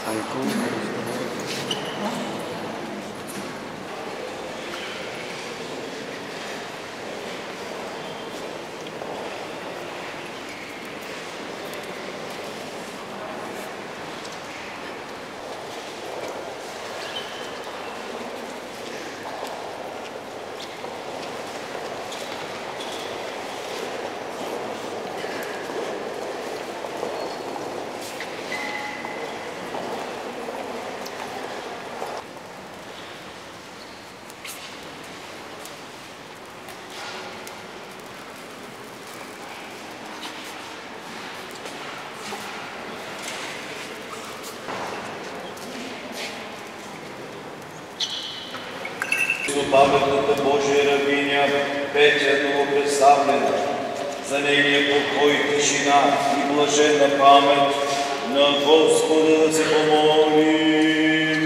Паметната Божия рабиня Петя новопредставлена, за нейния покой, тишина и блаженна памет на Господа да се помолим.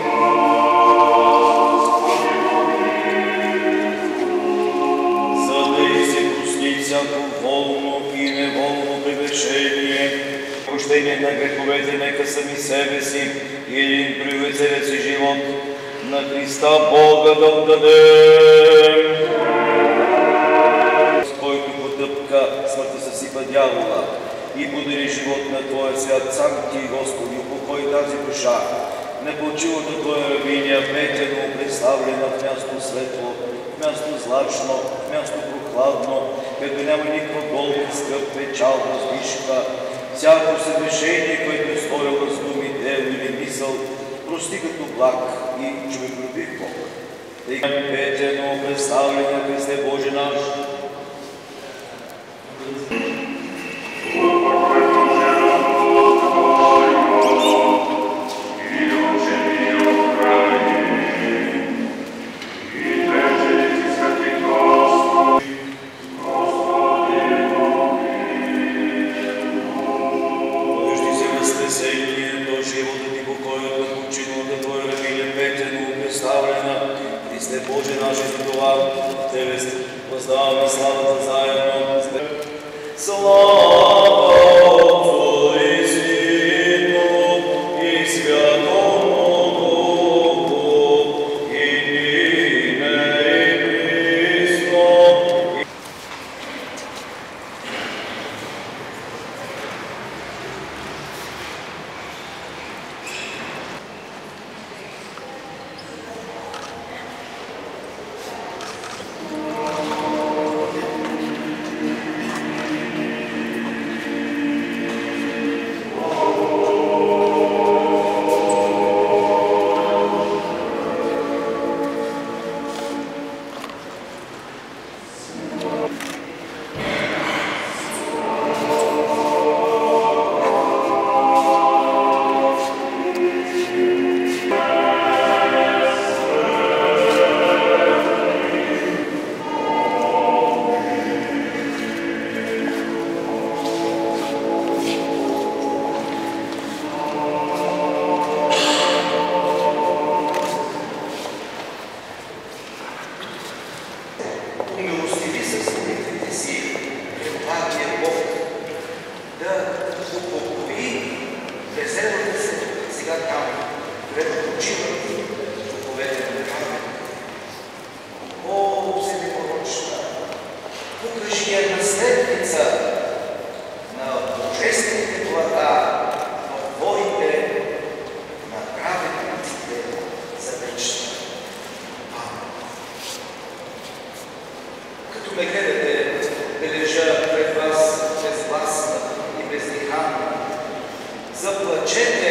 За да й се прости всяко волно и неволно прегрешение, прощение на греховете, нека сами себе си и един привид целия си живот на Христа Бога да отдадем. С който потъпка смъртта съсипа дявола и подари живот на Твоя свят, сам Ти, Господи, упокой тази душа. Непочилата Твоя рабиня Петя новопредставлена в място светло, в място злачно, в място прохладно, където няма никаква болка, скъп, печал, въздишка. Всяко съгрешение, което е сторила с думи, дело или мисъл, прости като благ и човеколюбив Бог. Тъй Петя новопредставлена, Христе Боже наш. Христе Боже наш, за това Тебе въздаваме славата заедно. Слава Отцу и Сину и Святому Духу, и нине и присно. Умилостиви се с молитвите си, Преблагия Бог, да упокои веселата се сега там, където почиват духовете на камен. О, всемипорочна, покажи я наследница на божествените блага в Твоите на праведниците за вечна. Като ме гледате да лежа пред вас безгласна и бездиханна, заплачете